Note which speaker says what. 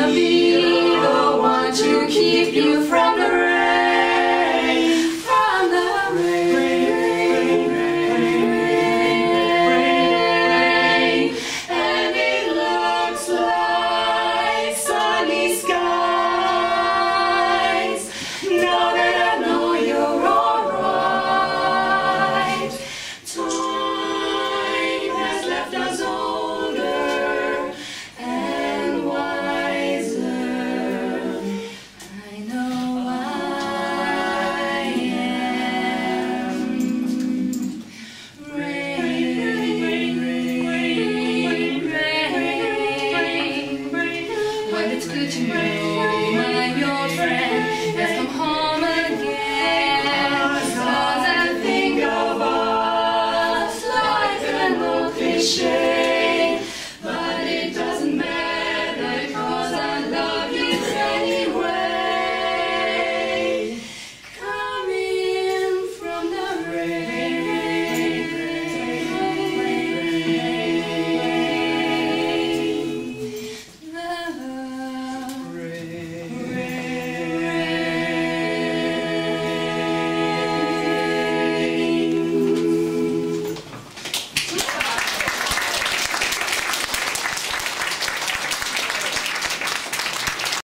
Speaker 1: be the one to keep you from the rain, from the rain, rain. And it looks like sunny skies. Now that I know you're alright, time has left us older and wiser. I know I am. Rain, rain, rain, rain. But it's good to know my old friend.